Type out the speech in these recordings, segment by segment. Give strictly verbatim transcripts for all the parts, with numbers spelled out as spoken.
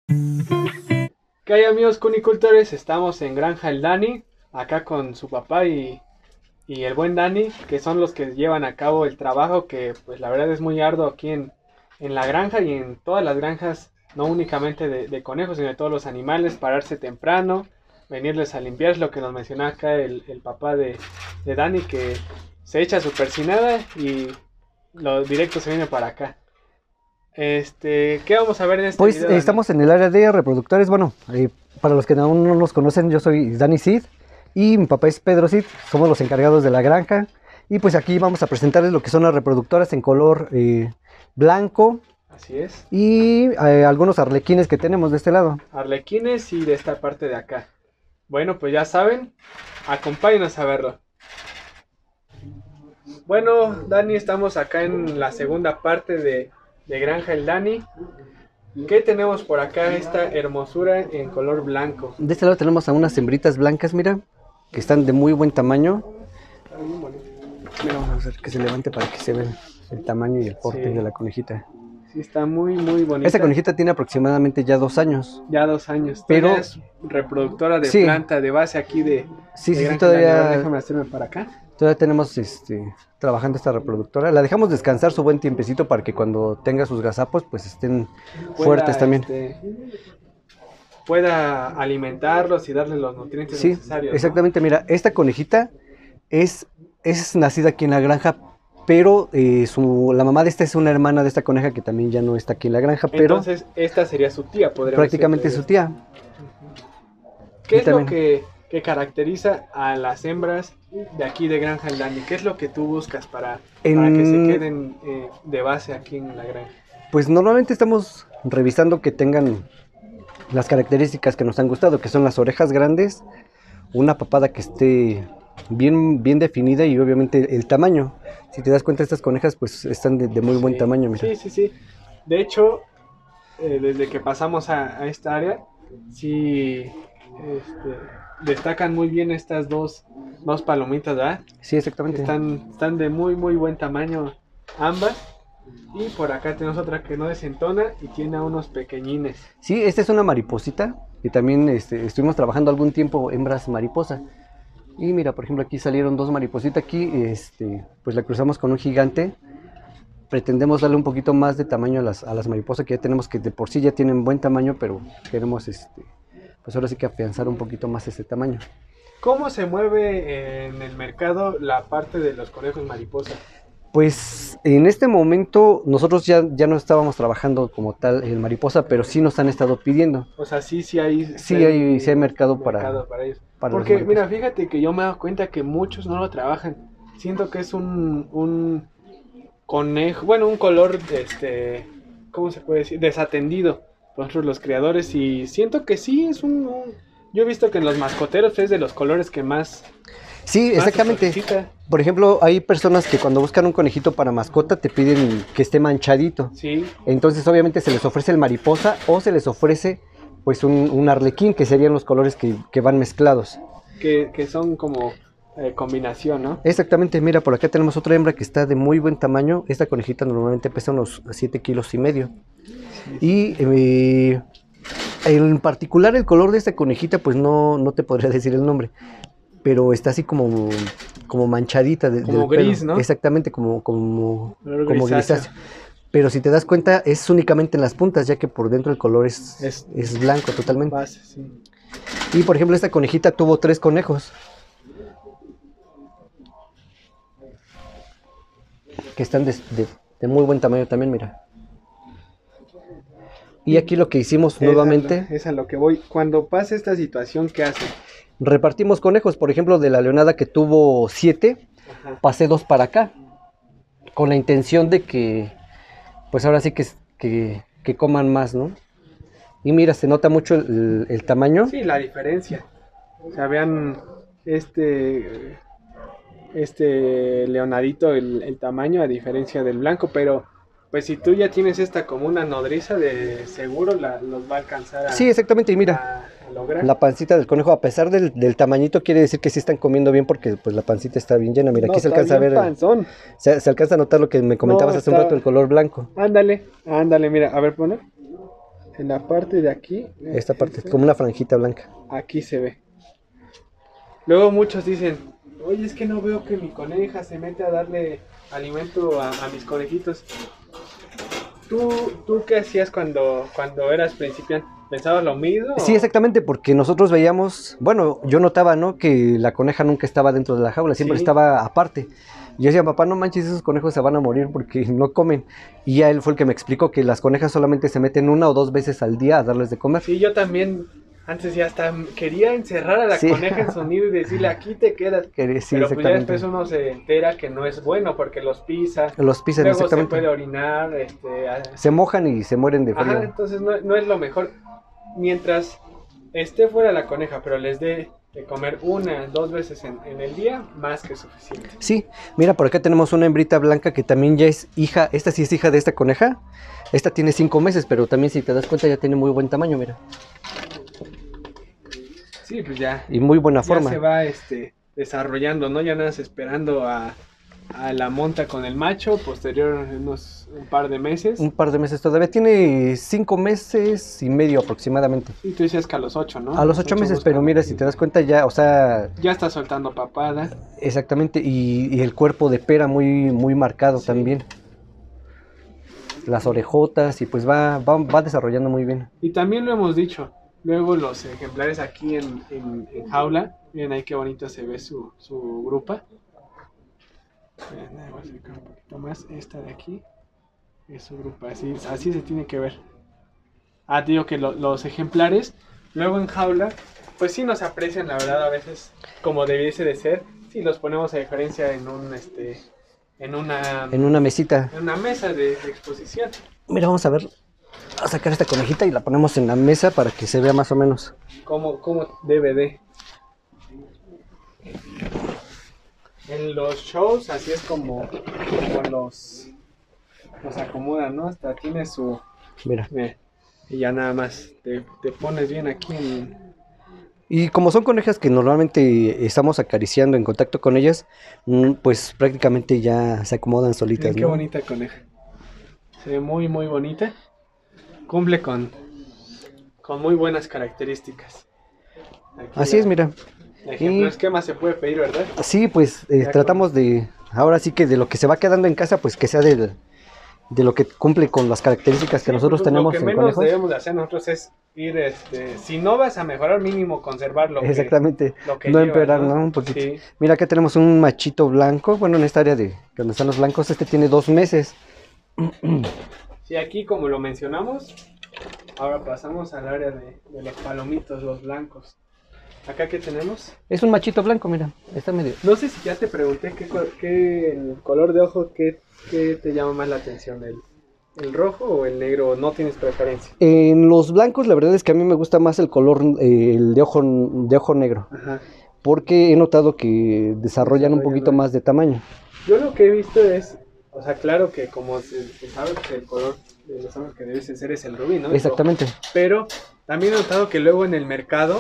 ¿Qué hay, amigos cunicultores? Estamos en Granja El Dani, acá con su papá y, y el buen Dani, que son los que llevan a cabo el trabajo que pues la verdad es muy arduo aquí en, en la granja y en todas las granjas, no únicamente de, de conejos, sino de todos los animales, pararse temprano, venirles a limpiar, es lo que nos mencionaba acá el, el papá de, de Dani, que se echa su persinada y lo directo se viene para acá. Este, ¿qué vamos a ver en este Pues video, eh, Dani? estamos en el área de reproductores. Bueno, eh, para los que aún no nos conocen, yo soy Dani Cid y mi papá es Pedro Cid. Somos los encargados de la granja. Y pues aquí vamos a presentarles lo que son las reproductoras en color eh, blanco Así es. y eh, algunos arlequines que tenemos de este lado. Arlequines y de esta parte de acá. Bueno, pues ya saben, acompáñenos a verlo. Bueno, Dani, estamos acá en la segunda parte de, de Granja El Dani. ¿Qué tenemos por acá? Esta hermosura en color blanco. De este lado tenemos a unas hembritas blancas, mira, que están de muy buen tamaño. Mira, vamos a hacer que se levante para que se vea el tamaño y el porte Sí. de la conejita. Sí, está muy, muy bonita. Esta conejita tiene aproximadamente ya dos años. Ya dos años. Pero- Pero es reproductora de Sí. planta de base aquí de, Sí, de sí, sí, Granja El todavía- Dani. A ver, déjame hacerme para acá. Todavía tenemos este, trabajando esta reproductora. La dejamos descansar su buen tiempecito para que cuando tenga sus gazapos pues estén Pueda, fuertes también. este, pueda alimentarlos y darles los nutrientes Sí, necesarios, ¿no? exactamente. Mira, esta conejita es, es nacida aquí en la granja, pero eh, su, la mamá de esta es una hermana de esta coneja que también ya no está aquí en la granja, pero Entonces, esta sería su tía, podríamos prácticamente es decir. su tía. ¿Qué Y es lo también- que, que caracteriza a las hembras de aquí de Granja El Dani? ¿Qué es lo que tú buscas para, En- para que se queden eh, de base aquí en la granja? Pues normalmente estamos revisando que tengan las características que nos han gustado, que son las orejas grandes, una papada que esté bien, bien definida y obviamente el tamaño. Si te das cuenta, estas conejas pues están de, de muy buen Sí, tamaño, mira. Sí, sí, sí. De hecho, eh, desde que pasamos a, a esta área, sí este, destacan muy bien estas dos, dos palomitas, ¿verdad? Sí, exactamente. Están, están de muy, muy buen tamaño ambas. Y por acá tenemos otra que no desentona y tiene a unos pequeñines. Sí, esta es una mariposita y también este, estuvimos trabajando algún tiempo hembras mariposa. Y mira, por ejemplo, aquí salieron dos maripositas aquí, este, pues la cruzamos con un gigante. Pretendemos darle un poquito más de tamaño a las, a las mariposas que ya tenemos, que de por sí ya tienen buen tamaño, pero queremos, este, pues ahora sí que afianzar un poquito más ese tamaño. ¿Cómo se mueve en el mercado la parte de los conejos mariposa? Pues en este momento nosotros ya, ya no estábamos trabajando como tal en mariposa, pero sí nos han estado pidiendo. O sea, sí, sí hay, Sí hay- sí hay mercado para- ellos. para los Porque, mariposas. mira, fíjate que yo me he dado cuenta que muchos no lo trabajan. Siento que es un, un conejo, bueno, un color, este, ¿cómo se puede decir? Desatendido por nosotros los criadores. Y siento que sí, es un, un- yo he visto que en los mascoteros es de los colores que más... Sí, más se exactamente. solicita. Por ejemplo, hay personas que cuando buscan un conejito para mascota te piden que esté manchadito. Sí, Entonces obviamente se les ofrece el mariposa o se les ofrece pues un, un arlequín, que serían los colores que, que van mezclados. que, que son como eh, combinación, ¿no? Exactamente, mira, por acá tenemos otra hembra que está de muy buen tamaño. Esta conejita normalmente pesa unos siete kilos y medio. Y eh, en particular el color de esta conejita, pues no, no te podría decir el nombre, pero está así como, como manchadita. De, Como del pelo. gris, ¿no? Exactamente, como, como, Color como grisáceo. grisáceo. Pero si te das cuenta, es únicamente en las puntas, ya que por dentro el color es, Es- es blanco totalmente. Base, sí. Y por ejemplo, esta conejita tuvo tres conejos, que están de, de- de muy buen tamaño también, mira. Y aquí lo que hicimos nuevamente, Es a, lo, es a lo que voy. Cuando pasa esta situación, ¿qué hacen? repartimos conejos. Por ejemplo, de la leonada que tuvo siete, Ajá. pasé dos para acá, con la intención de que, pues ahora sí que, que, que coman más, ¿no? Y mira, se nota mucho el, el tamaño. Sí, la diferencia. O sea, vean este este leonadito, el, el tamaño a diferencia del blanco, pero pues si tú ya tienes esta como una nodriza, de seguro la, los va a alcanzar a, Sí, exactamente, y mira, a, a lograr. la pancita del conejo, a pesar del, del tamañito, quiere decir que sí están comiendo bien, porque pues la pancita está bien llena. Mira, No, aquí se está alcanza a bien ver, panzón. se, se alcanza a notar lo que me comentabas No, hace un está- rato, el color blanco. Ándale, ándale, mira, a ver, pone. en la parte de aquí. Esta parte, como una franjita blanca. Aquí se ve. Luego muchos dicen, oye, es que no veo que mi coneja se mete a darle alimento a, a mis conejitos. ¿Tú, ¿Tú qué hacías cuando, cuando eras principiante? ¿Pensabas lo mismo? Sí, exactamente, porque nosotros veíamos, bueno, yo notaba, ¿no? Que la coneja nunca estaba dentro de la jaula, siempre Sí. estaba aparte. Yo decía, papá, no manches, esos conejos se van a morir porque no comen. Y ya él fue el que me explicó que las conejas solamente se meten una o dos veces al día a darles de comer. Sí, yo también, antes ya hasta quería encerrar a la Sí. coneja en su nido y decirle, aquí te quedas. Que sí, Pero pues ya exactamente. después uno se entera que no es bueno porque los pisa. Los pisan, Luego se exactamente. puede orinar. Este, a- Se mojan y se mueren de Ajá, frío. entonces no, no es lo mejor. Mientras esté fuera la coneja, pero les dé de comer una, dos veces en, en el día, más que suficiente. Sí, mira, por acá tenemos una hembrita blanca que también ya es hija, esta sí es hija de esta coneja. Esta tiene cinco meses, pero también si te das cuenta ya tiene muy buen tamaño, mira. Sí, pues ya, Y muy buena ya forma. se va este, desarrollando, ¿no? Ya nada más esperando a, a la monta con el macho, posterior unos un par de meses. Un par de meses todavía. Tiene cinco meses y medio aproximadamente. Y tú decías que a los ocho, ¿no? A los ocho meses, buscan. pero mira, si te das cuenta ya, o sea, Ya está soltando papada. exactamente, y, y el cuerpo de pera muy, muy marcado Sí. también. Las orejotas y pues va, va, va desarrollando muy bien. Y también lo hemos dicho, luego los ejemplares aquí en, en, en jaula, miren ahí qué bonito se ve su, su grupa. Miren, ahí voy a acercar un poquito más, esta de aquí es su grupa, así, así se tiene que ver. Ah, digo que lo- los ejemplares, luego en jaula, pues sí nos aprecian, la verdad, a veces como debiese de ser, si los ponemos a diferencia en un, este, en una, En una mesita. en una mesa de, de exposición. Mira, vamos a ver, a sacar esta conejita y la ponemos en la mesa para que se vea más o menos. Como, como debe de. En los shows, así es como, como los, los acomodan, ¿no? Hasta tiene su... Mira. Mira, y ya nada más te, te pones bien aquí en... Y como son conejas que normalmente estamos acariciando en contacto con ellas, mm, pues prácticamente ya se acomodan solitas, Miren qué ¿no? bonita coneja. Se ve muy, muy bonita. Cumple con, con muy buenas características. Aquí Así la- es, mira. la ejemplar, Y- ¿qué más se puede pedir, verdad? Sí, pues eh, Ya tratamos de, ahora sí que de lo que se va quedando en casa, pues que sea del, de lo que cumple con las características que Sí, nosotros pues, tenemos Lo que en menos conejos. debemos de hacer nosotros es ir, este, si no vas a mejorar, mínimo conservar lo que, Exactamente, lo que no llevas, empeorar, ¿no? Un poquito. Sí. Mira, acá tenemos un machito blanco, bueno, en esta área de donde están los blancos, este tiene dos meses. Sí, aquí como lo mencionamos, ahora pasamos al área de, de los palomitos, los blancos. ¿Acá qué tenemos? Es un machito blanco, mira, está medio... No sé si ya te pregunté qué, co- qué el color de ojo, qué, qué te llama más la atención, el, el rojo o el negro, o no tienes preferencia. En los blancos, la verdad es que a mí me gusta más el color, eh, el de ojo, de ojo negro, Ajá. porque he notado que desarrollan un Desarrollan poquito más. más de tamaño. Yo lo que he visto es, o sea, claro que como se, se sabe que el color de los ojos que debe ser es el rubí, ¿no? El Exactamente. rojo. Pero también he notado que luego en el mercado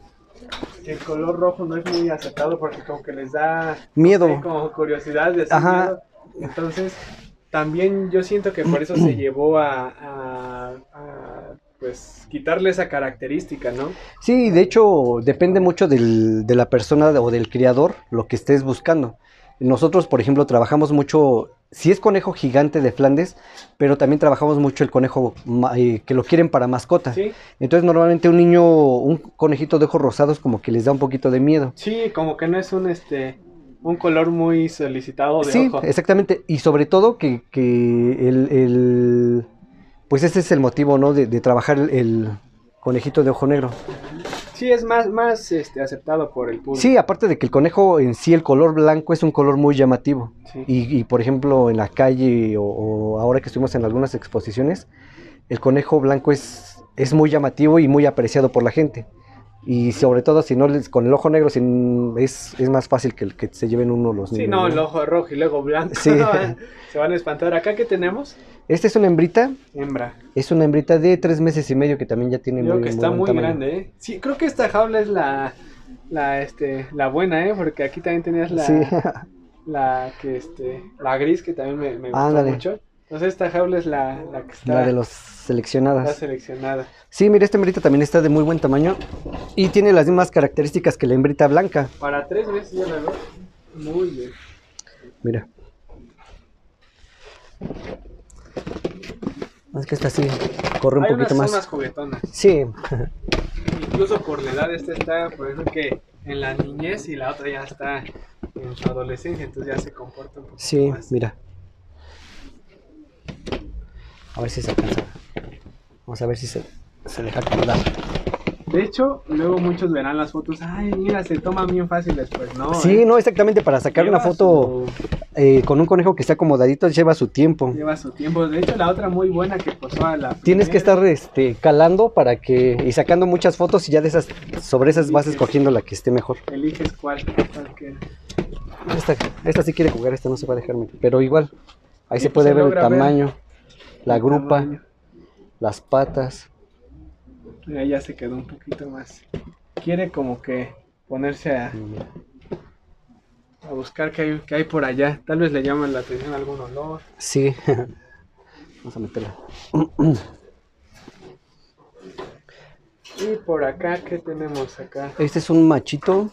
el color rojo no es muy aceptado porque como que les da Miedo. no sé, como curiosidad de hacer Ajá. miedo. Entonces también yo siento que por eso se llevó a, a- a, pues quitarle esa característica, ¿no? Sí, de hecho depende mucho del- de la persona o del criador lo que estés buscando. Nosotros, por ejemplo, trabajamos mucho, si es conejo gigante de Flandes, pero también trabajamos mucho el conejo ma- eh, que lo quieren para mascota. Sí, Entonces normalmente un niño, un conejito de ojos rosados como que les da un poquito de miedo. sí, como que no es un este un color muy solicitado de Sí, ojo. exactamente. Y sobre todo que, que el, el- pues ese es el motivo, ¿no? De, de trabajar el, el conejito de ojo negro. Sí, es más, más este, aceptado por el público. Sí, aparte de que el conejo en sí, el color blanco es un color muy llamativo. Sí. Y, y, por ejemplo, en la calle o, o ahora que estuvimos en algunas exposiciones, el conejo blanco es, es muy llamativo y muy apreciado por la gente. Y sobre todo si no les, con el ojo negro sin- es, es más fácil que, el- que se lleven uno los Sí, niños. no, ¿no? el ojo rojo y luego blanco. Sí. Se van a espantar. ¿Acá qué tenemos? Esta es una hembrita, Hembra. es una hembrita de tres meses y medio que también ya tiene Digo muy, que muy está buen muy tamaño. grande, ¿eh? Sí, creo que esta jaula es la, la, este, la buena, ¿eh? Porque aquí también tenías la, Sí. la que, este, la gris que también me, me gustó Ándale. mucho. Entonces esta jaula es la, la que está, La de los está seleccionadas. seleccionada. Sí, mira, esta hembrita también está de muy buen tamaño y tiene las mismas características que la hembrita blanca. Para tres meses ya la veo. Muy bien. Mira. Es que esta sí corre un Hay poquito unas, más. son más juguetonas. Sí, Incluso por la edad, esta está, por ejemplo, que en la niñez y la otra ya está en su adolescencia, entonces ya se comporta un poquito sí, más. mira. A ver si se alcanza. Vamos a ver si se, se deja acomodar. De hecho, luego muchos verán las fotos, ay, mira, se toman bien fáciles, pues no. Sí, ¿eh? no, exactamente, para sacar Lleva una foto su- eh, con un conejo que esté acomodadito lleva su tiempo. Lleva su tiempo. De hecho, la otra muy buena que posó a la Tienes que primera, estar este, calando para que y sacando muchas fotos y ya de esas sobre esas vas Eliges. escogiendo la que esté mejor. eliges cuál, cuál que- Esta, esta sí quiere jugar, esta no se va a dejar meter, pero igual ahí Sí, se pues puede se ver el logra ver tamaño, la el grupa, tamaño. las patas. Mira, ya se quedó un poquito más. Quiere como que ponerse a, Mira. a buscar qué hay, qué hay por allá. Tal vez le llama la atención algún olor. Sí, vamos a meterla. Y por acá, ¿qué tenemos acá? Este es un machito,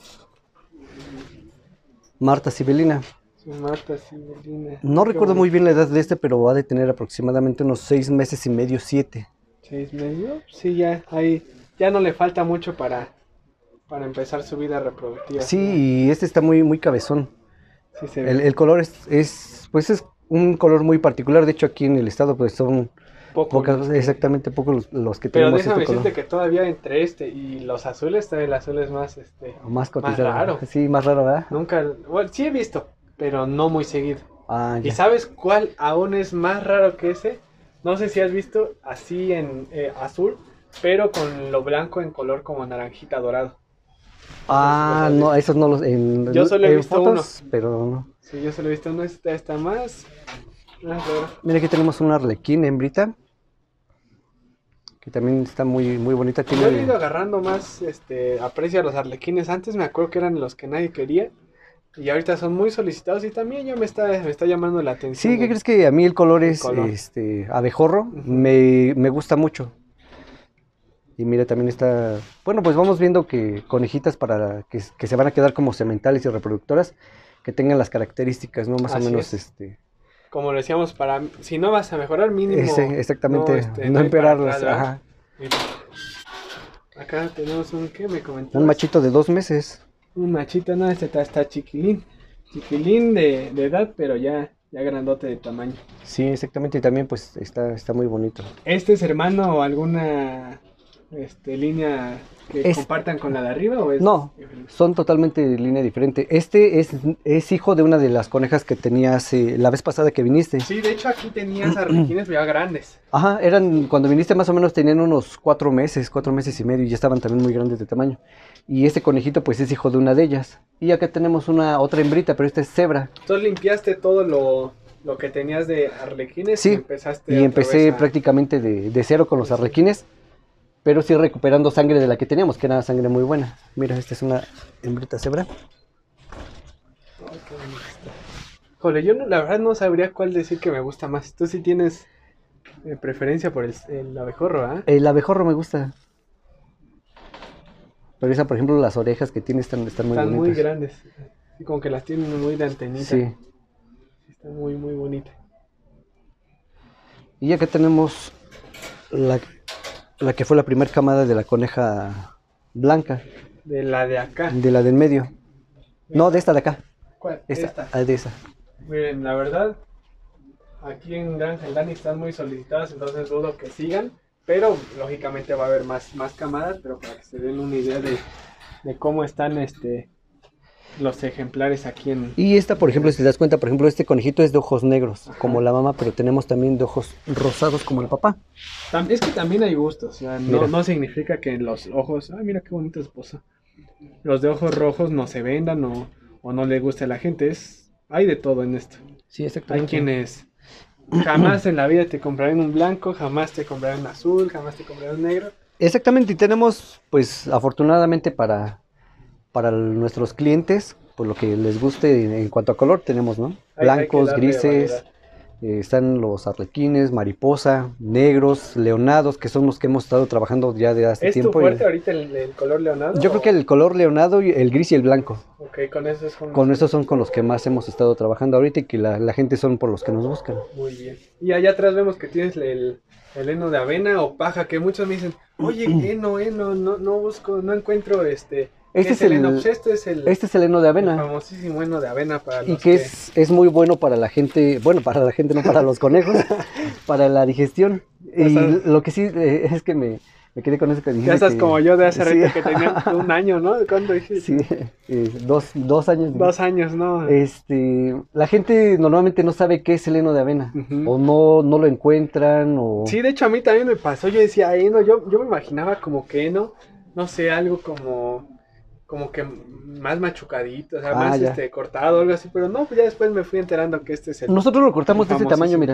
Marta Sibelina. Su Marta Sibelina. No Qué recuerdo bonito. muy bien la edad de este, pero va a de tener aproximadamente unos seis meses y medio, siete. ¿Seis medio? Sí, ya, ahí, ya no le falta mucho para, para empezar su vida reproductiva. Sí, y este está muy, muy cabezón. Sí se ve. El, el color es, es, pues es un color muy particular. De hecho, aquí en el estado, pues son Poco, pocas, los que- exactamente pocos los, los que Pero tenemos déjame este decirte color. que todavía entre este y los azules, todavía el azul es más, este, Más cotizado. raro. Sí, más raro, ¿verdad? nunca, bueno, sí he visto, pero no muy seguido. Ah, ¿Y ya. sabes cuál aún es más raro que ese? No sé si has visto así en eh, azul, pero con lo blanco en color como naranjita dorado. Ah, No sé si los has no, visto. esos no los en, Yo solo he en visto fotos, pero no. Sí, yo solo he visto uno, esta está más, más raro. Mira, aquí tenemos una arlequín hembrita, que también está muy, muy bonita. Yo he ido Tiene, agarrando más este, aprecio a los arlequines. Antes me acuerdo que eran los que nadie quería. Y ahorita son muy solicitados y también ya me está, me está llamando la atención. sí, ¿qué el- crees que a mí el color el es color. este abejorro? Ujú. Me, me gusta mucho. Y mira, también está, bueno, pues vamos viendo que conejitas para que, que se van a quedar como sementales y reproductoras, que tengan las características, ¿no? Más Así o menos, es. este, Como lo decíamos, para si no vas a mejorar, mínimo. ese, exactamente, no, no, este, no ir para empeorarlas, atrás, ¿verdad? ajá. Mira. Acá tenemos un, ¿qué me comentabas? Un machito de dos meses. Un machito, no, este está, está chiquilín. Chiquilín de, de edad, pero ya, ya grandote de tamaño. Sí, exactamente, y también pues está, está muy bonito. ¿Este es hermano o alguna este, línea que Es- compartan con la de arriba o es No, diferente? son totalmente de línea diferente. Este es, es hijo de una de las conejas que tenías eh, la vez pasada que viniste. Sí, de hecho aquí tenías arlequines ya grandes. Ajá, eran, cuando viniste más o menos tenían unos cuatro meses, cuatro meses y medio, y ya estaban también muy grandes de tamaño. Y este conejito pues es hijo de una de ellas. Y acá tenemos una otra hembrita, pero esta es cebra. Entonces limpiaste todo lo, lo que tenías de arlequines Sí, y empezaste Y otra empecé vez a- prácticamente de, de cero con los arlequines, pero sí recuperando sangre de la que teníamos, que era sangre muy buena. Mira, esta es una hembrita cebra. Ay, qué bonito está. Jole, yo no- la verdad no sabría cuál decir que me gusta más. Tú sí tienes eh, preferencia por el, el abejorro, ¿ah? El abejorro me gusta. Pero esa, por ejemplo, las orejas que tiene están, están muy Están muy bonitas. grandes. Y como que las tienen muy de antenita. Sí. Está muy, muy bonita. Y acá tenemos la, la que fue la primera camada de la coneja blanca, De la de acá. de la del medio. No, de esta de acá. ¿Cuál? Esta, Esta. ah, de esa. Miren, la verdad, aquí en Granja El Dani están muy solicitadas, entonces dudo que sigan. Pero lógicamente va a haber más, más camadas, pero para que se den una idea de, de cómo están este los ejemplares aquí en... Y esta, por ejemplo, si te das cuenta, por ejemplo, este conejito es de ojos negros, Ajá. como la mamá, pero tenemos también de ojos rosados como el papá. Tam- Es que también hay gustos, o sea, no, Mira. no significa que los ojos, ay mira qué bonita esposa, los de ojos rojos no se vendan o, o no le guste a la gente, es, hay de todo en esto. Sí, Hay exactamente. quienes jamás en la vida te comprarán un blanco, jamás te comprarán un azul, jamás te comprarán un negro. Exactamente, y tenemos, pues, afortunadamente para, para nuestros clientes, por lo que les guste en, en cuanto a color, tenemos, ¿no? Hay- hay que Blancos, darle grises, variedad. eh, están los arlequines, mariposa, negros, leonados, que son los que hemos estado trabajando ya de hace ¿Es tiempo. tu fuerte y... ahorita el, el color leonado? Yo o... creo que el color leonado, y el gris y el blanco. Ok, con esos son... Con esos son con los que más hemos estado trabajando ahorita y que la, la gente son por los que nos buscan. Muy bien. Y allá atrás vemos que tienes el, el heno de avena o paja, que muchos me dicen, oye, heno, heno, no, no busco, no encuentro este... Este es es el heno, el, pues este es el, este es el heno de el avena. famosísimo heno de avena para Y los que que... es, es muy bueno para la gente, bueno, para la gente, no para los conejos, para la digestión. Y O sea, lo que sí eh, es que me, me quedé con eso que dijiste. Ya estás que- como yo de hace sí. rato que tenía un año, ¿no? ¿Cuándo dijiste? Sí, eh, dos, dos años. Dos años, ¿no? Este, la gente normalmente no sabe qué es el heno de avena, Ujú. o no, no lo encuentran, o... Sí, de hecho a mí también me pasó, yo decía heno, yo, yo me imaginaba como que heno, no sé, algo como, como que más machucadito, o sea, Ah, más ya. este, cortado, algo así, pero no, pues ya después me fui enterando que este es el... Nosotros lo cortamos de este tamaño, mira.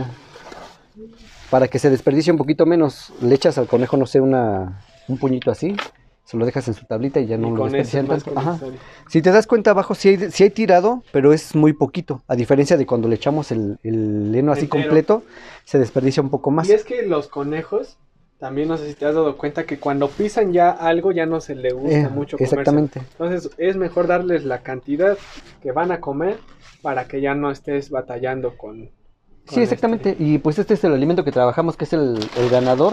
Para que se desperdicie un poquito menos, le echas al conejo, no sé, una, un puñito así, se lo dejas en su tablita y ya no Y lo con ese desperdician más tanto. con Ajá. historia. Si te das cuenta abajo, sí hay, sí hay tirado, pero es muy poquito. A diferencia de cuando le echamos el, el heno así Entero. completo, se desperdicia un poco más. Y es que los conejos, también no sé si te has dado cuenta que cuando pisan ya algo ya no se le gusta Eh, mucho comerse. exactamente. Entonces es mejor darles la cantidad que van a comer para que ya no estés batallando con... con Sí, exactamente. este. Y pues este es el alimento que trabajamos, que es el, el ganador.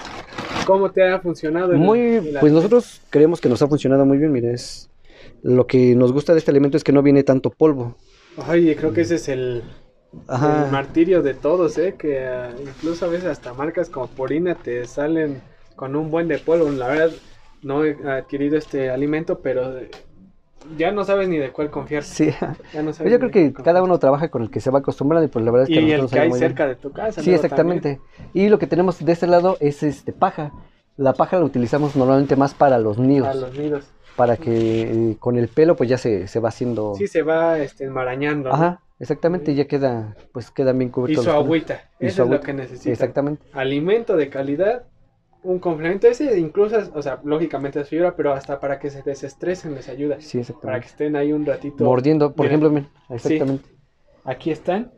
¿Cómo te ha funcionado? el- Muy, el pues alimento? nosotros creemos que nos ha funcionado muy bien. Mira, es lo que nos gusta de este alimento es que no viene tanto polvo. Ay, creo que ese es el, Ajá. el martirio de todos, ¿eh? Que ah, incluso a veces hasta marcas como Purina te salen con un buen de polvo. La verdad, no he adquirido este alimento, pero eh, ya no sabes ni de cuál confiar. Sí. Ya no sabes Pues yo ni creo de que cuál cada confiar. uno trabaja con el que se va acostumbrando y pues la verdad es que a Y el nosotros que hay muy bien. cerca de tu casa. Sí, luego exactamente. Y lo que tenemos de este lado es este paja. La paja la utilizamos normalmente más para los también, nidos, para los nidos. para que eh, con el pelo pues ya se, se va haciendo. Sí, se va este, enmarañando. ¿no? Ajá, exactamente, ya queda, pues quedan bien Y cubiertos. su los conejos. agüita. Y Eso su es lo agüita. que necesita. Exactamente. Alimento de calidad. Un complemento ese, incluso, o sea, lógicamente es fibra, pero hasta para que se desestresen les ayuda. Sí, Para que exactamente. estén ahí un ratito. Mordiendo, por Miren, ejemplo, miren, exactamente. Aquí están.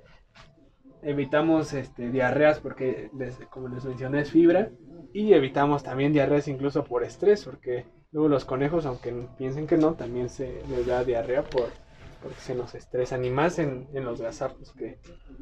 Evitamos este, diarreas porque, les- como les mencioné, es fibra. Y evitamos también diarreas incluso por estrés, porque luego los conejos, aunque piensen que no, también se les da diarrea por, porque se nos estresan. Y más en, en los gazapos, que,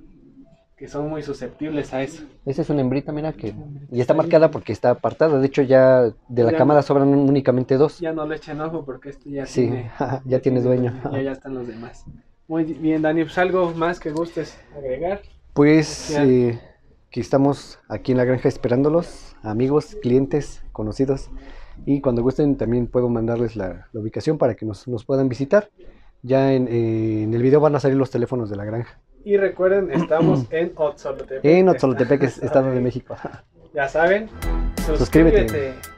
que son muy susceptibles a eso. Esa es una hembrita, mira, que y está marcada porque está apartada. De hecho, ya de la Ya camada no. sobran únicamente dos. Ya no le echen ojo porque este ya Sí, tiene, ya tiene dueño. Ya, ya están los demás. Muy bien, Dani, pues algo más que gustes agregar. Pues Ya. eh, que estamos aquí en la granja esperándolos, amigos, clientes, conocidos. Y cuando gusten también puedo mandarles la, la ubicación para que nos, nos puedan visitar. Ya en, eh, en el video van a salir los teléfonos de la granja. Y recuerden, estamos en Otzolotepec. En Otzolotepec, Estado de México. Ya saben, Suscríbete. suscríbete.